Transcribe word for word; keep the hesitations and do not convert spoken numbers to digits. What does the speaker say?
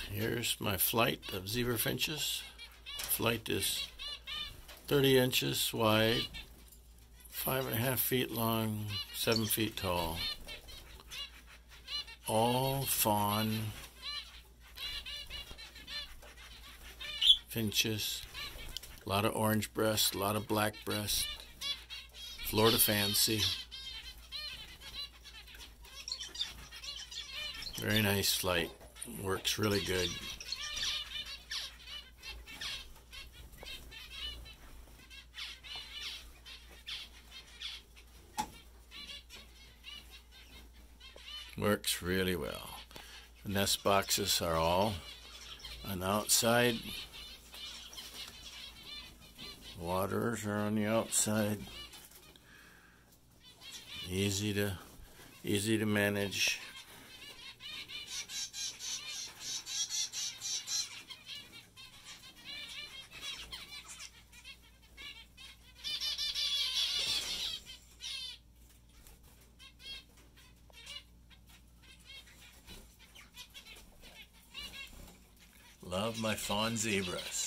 Here's my flight of zebra finches. Flight is thirty inches wide, five and a half feet long, seven feet tall. All fawn finches. A lot of orange breast, a lot of black breast. Florida fancy. Very nice flight. Works really good. Works really well. The nest boxes are all on the outside. Waters are on the outside. Easy to easy to manage. Love my fawn zebras.